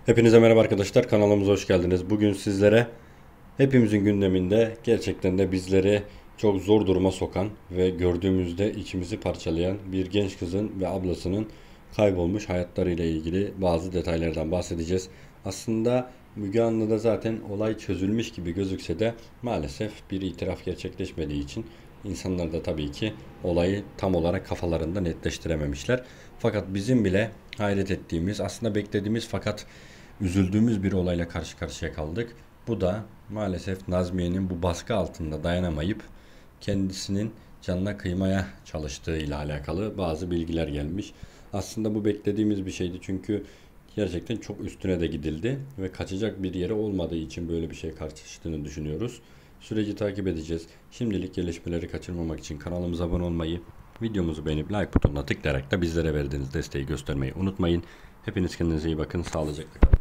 Hepinize merhaba arkadaşlar, kanalımıza hoş geldiniz. Bugün sizlere hepimizin gündeminde gerçekten de bizleri çok zor duruma sokan ve gördüğümüzde içimizi parçalayan bir genç kızın ve ablasının kaybolmuş hayatlarıyla ilgili bazı detaylardan bahsedeceğiz. Aslında Müge Anlı'da zaten olay çözülmüş gibi gözükse de maalesef bir itiraf gerçekleşmediği için insanlar da tabii ki olayı tam olarak kafalarında netleştirememişler. Fakat bizim bile hayret ettiğimiz, aslında beklediğimiz fakat üzüldüğümüz bir olayla karşı karşıya kaldık. Bu da maalesef Nazmiye'nin bu baskı altında dayanamayıp kendisinin canına kıymaya çalıştığı ile alakalı bazı bilgiler gelmiş. Aslında bu beklediğimiz bir şeydi, çünkü gerçekten çok üstüne de gidildi ve kaçacak bir yeri olmadığı için böyle bir şey karşılaştığını düşünüyoruz. Süreci takip edeceğiz. Şimdilik gelişmeleri kaçırmamak için kanalımıza abone olmayı, videomuzu beğenip like butonuna tıklayarak da bizlere verdiğiniz desteği göstermeyi unutmayın. Hepiniz kendinize iyi bakın. Sağlıcakla kalın.